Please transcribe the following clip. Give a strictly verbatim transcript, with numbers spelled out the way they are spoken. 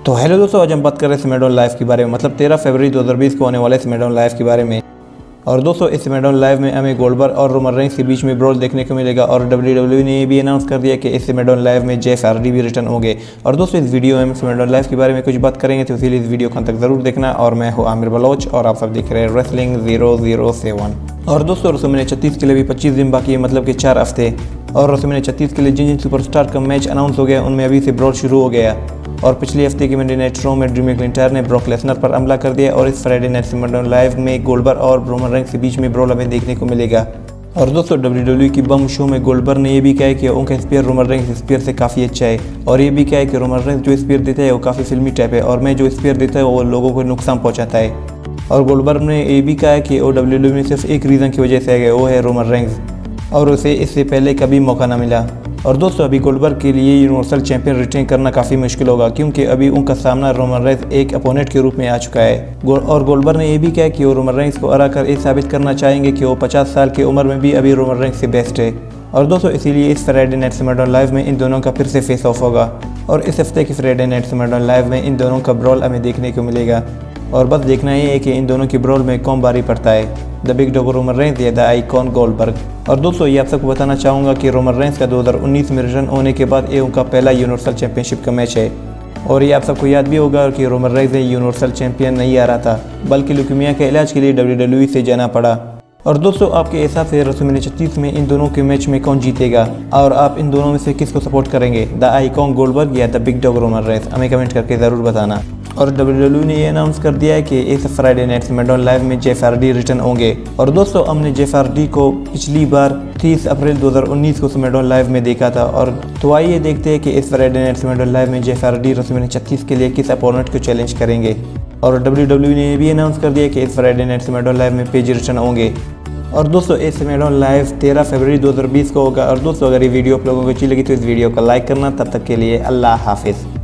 तो हेलो दोस्तों, आज हम बात कर रहे हैं स्मैकडाउन लाइव के बारे में, मतलब तेरह फरवरी दो हज़ार बीस को होने वाले स्मैकडाउन लाइव के बारे में। और दोस्तों इस स्मैकडाउन लाइव में हमें गोल्डबर्ग और रोमन रेंस के बीच में ब्रॉल देखने को मिलेगा। और डब्ल्यू डब्ल्यू ई ने ये भी अनाउंस कर दिया कि इस स्मैकडाउन लाइव में जेफ हार्डी भी रिटर्न होंगे। और दोस्तों इस वीडियो में हम स्मैकडाउन लाइव के बारे में कुछ बात करेंगे, तो इसीलिए इस वीडियो को अंत तक जरूर देखना। और मैं हूँ आमिर बलोच और आप सब देख रहे हैं रेसलिंग ज़ीरो ज़ीरो सेवन। और दोस्तों रसोमने छत्तीस के लिए भी पच्चीस दिन बाकी है, मतलब कि चार हफ्ते। और रसोमने छत्तीस के लिए जिन जिन सुपरस्टार का मैच अनाउंस हो गया उनमें अभी से ब्रॉल शुरू हो गया। और पिछले हफ्ते के मंडे नाइट रॉ में ड्रू मैकइंटायर ने ब्रॉक लेसनर पर हमला कर दिया। और इस फ्राइडे नाइट स्मैकडाउन लाइव में गोल्डबर्ग और रोमन रेंस के बीच में ब्रॉल हमें देखने को मिलेगा। और दोस्तों डब्ल्यू डब्ल्यू ई की बम शो में गोल्डबर्ग ने यह भी कहा है कि उनका स्पीयर रोमन रेंस स्पीयर से काफ़ी अच्छा है। और ये भी कहा है कि रोमन रेंस जो स्पीयर देता है वो काफ़ी फिल्मी टाइप है, और मैं जो स्पीयर देता है वो लोगों को नुकसान पहुँचाता है। और गोल्डबर्ग ने ये भी कहा है कि वो डब्ल्यू डब्ल्यू में सिर्फ एक रीज़न की वजह से आ गए, वो है रोमन रेंस, और उसे इससे पहले कभी मौका ना मिला। और दोस्तों अभी गोल्डबर्ग के लिए यूनिवर्सल चैंपियन रिटेन करना काफ़ी मुश्किल होगा, क्योंकि अभी उनका सामना रोमन रेंस एक अपोनेंट के रूप में आ चुका है। और गोल्डबर्ग ने यह भी कहा कि वो रोमन रेंस को हरा कर ये साबित करना चाहेंगे कि वो पचास साल की उम्र में भी अभी रोमन रेंस से बेस्ट है। और दोस्तों इसीलिए इस फ्राइडे नाइट स्मैकडाउन लाइव में इन दोनों का फिर से फेस ऑफ होगा। और इस हफ्ते के फ्राइडे नाइट स्मैकडाउन लाइव में इन दोनों का ब्रॉल हमें देखने को मिलेगा। और बस देखना ही है कि इन दोनों की ब्रॉल में कौन भारी पड़ता है, the big dog Roman Reigns या द आइकॉन गोल्डबर्ग। और दोस्तों ये आप सबको बताना चाहूँगा कि रोमन रेंस का दो हज़ार उन्नीस में रिटर्न होने के बाद ये उनका पहला यूनिवर्सल चैंपियनशिप का मैच है। और ये आप सबको याद भी होगा कि रोमन रेंस यूनिवर्सल चैंपियन नहीं आ रहा था, बल्कि ल्यूकेमिया के इलाज के लिए डब्ल्यू डब्ल्यू ई से जाना पड़ा। और दोस्तों आपके हिसाब से रसोमने छत्तीस में इन दोनों के मैच में कौन जीतेगा, और आप इन दोनों में से किसको सपोर्ट करेंगे, द आइकॉन गोल्डबर्ग या the big dog Roman Reigns? हमें कमेंट करके ज़रूर बताना। और डब्ल्यू डब्ल्यू ने ये अनाउंस कर दिया है कि इस फ्राइडे नाइट स्मैकडाउन लाइव में जेफ हार्डी रिटर्न होंगे। और दोस्तों हमने जेफ हार्डी को पिछली बार तीस अप्रैल दो हज़ार उन्नीस को स्मैकडाउन लाइव में देखा था। और तो आइए देखते हैं कि इस फ्राइडे नाइट स्मैकडाउन लाइव में जेफ हार्डी रसोमने छत्तीस के लिए किस अपोनेंट को चैलेंज करेंगे। और डब्ल्यू डब्ल्यू ने ये भी अनाउंस कर दिया कि इस फ्राइडे नाइट स्मैकडाउन लाइव में पेज रिटर्न होंगे। और दोस्तों इस स्मैकडाउन लाइव तेरह फरवरी दो हज़ार बीस को होगा। और दोस्तों अगर ये वीडियो आप लोगों को अच्छी लगी तो इस वीडियो को लाइक करना। तब तक के लिए अल्लाह हाफिज़।